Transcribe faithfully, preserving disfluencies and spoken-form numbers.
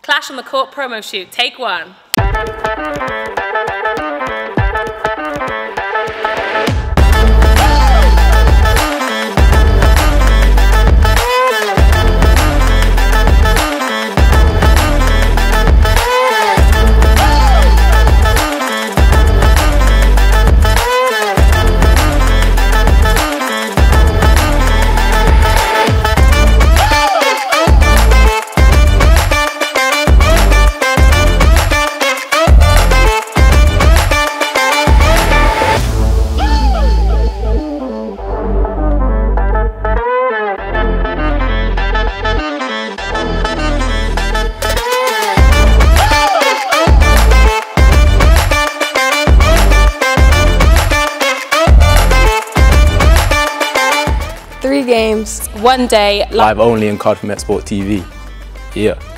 Clash on the Court promo shoot, take one. Three games. One day. Live only on Cardiff Met Sport T V. Yeah.